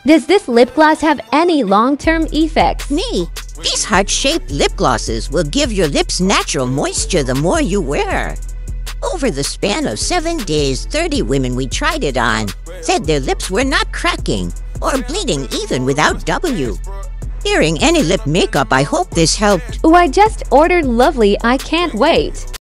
Does this lip gloss have any long-term effects? Nee, these heart-shaped lip glosses will give your lips natural moisture the more you wear. Over the span of 7 days, 30 women we tried it on said their lips were not cracking or bleeding even without W. Hearing any lip makeup, I hope this helped. Oh, I just ordered Lovely. I can't wait.